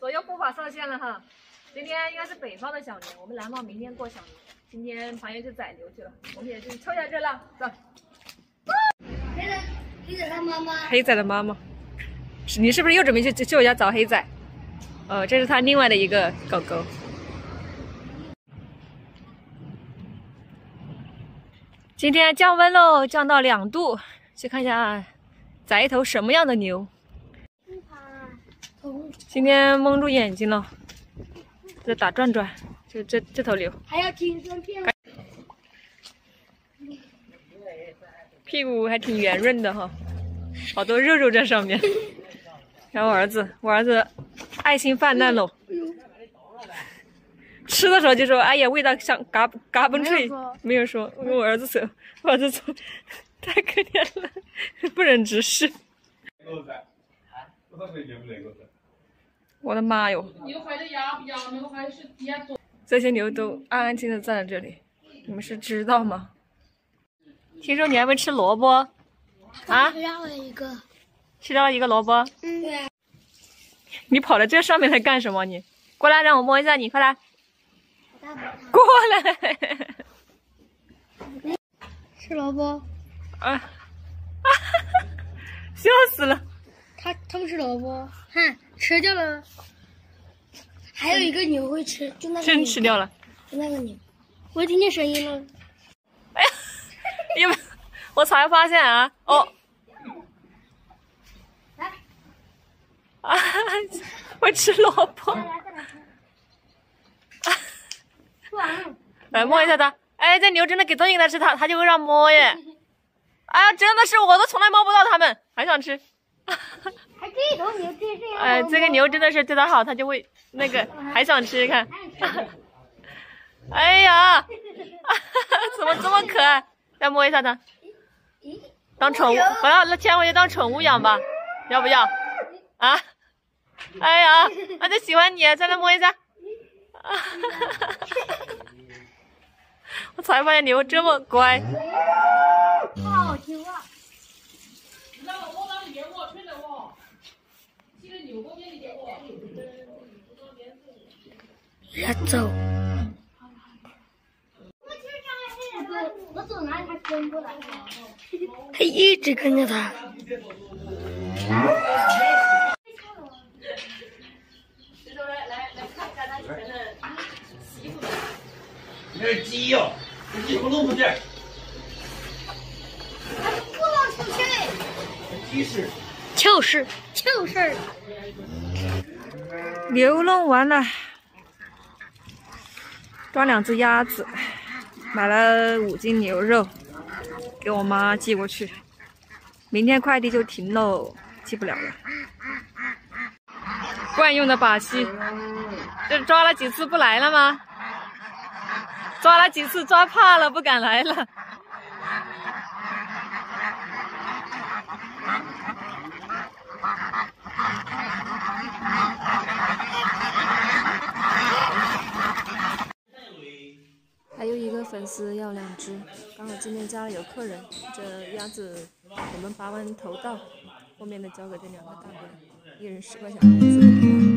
左右步伐受限了哈。今天应该是北方的小年，我们南方明天过小年。今天庞爷去宰牛去了，我们也去凑下热闹，走。 黑仔他妈妈。 黑仔的妈妈，你是不是又准备去舅家找黑仔？这是他另外的一个狗狗。今天降温喽，降到2度，去看一下宰一头什么样的牛。今天蒙住眼睛了，在打转转，这头牛。 还要听声片。 屁股还挺圆润的哈，好多肉肉在上面。然后我儿子爱心泛滥喽，吃的时候就说：“哎呀，味道像嘎嘣脆。”没有说，我跟我儿子说，我儿子说太可怜了，不忍直视。我的妈哟！这些牛都安安静静站在这里，你们是知道吗？听说你还没吃萝卜啊？ 吃掉了一个。 吃掉了一个萝卜。 对。 你跑到这上面来干什么？你过来让我摸一下你，快来。过来。 吃萝卜。 笑死了。 他们吃萝卜，看吃掉了。还有一个牛会吃，就那个。 真吃掉了。 就那个牛，我听见声音了。 哎呀，因为我才发现啊，会吃萝卜。来摸一下它。哎，这牛真的给东西给它吃，它就会让摸耶。哎呀，真的是我都从来摸不到它们，还想吃。 还这头牛这样。 这个牛真的是对它好，它就会那个还想吃，看。哎呀，怎么这么可爱？再摸一下它，当宠物，不要那牵回去当宠物养吧，要不要？啊？哎呀，它就喜欢你，再来摸一下。我才发现牛这么乖。 好听话。别走。我走哪里他跟过来，他一直跟着他。 来看看他以前的媳妇们。 那是鸡哟，这鸡头都不见。 不能出去。 鸡是。 就是。 牛弄完了，抓2只鸭子，买了5斤牛肉，给我妈寄过去。明天快递就停喽，寄不了了。惯用的把戏，这抓了几次不来了吗？抓了几次抓怕了，不敢来了。还有一个粉丝要2只，刚好今天家里有客人，这鸭子我们拔完头道，后面的交给这2个大哥，1人10块钱工资。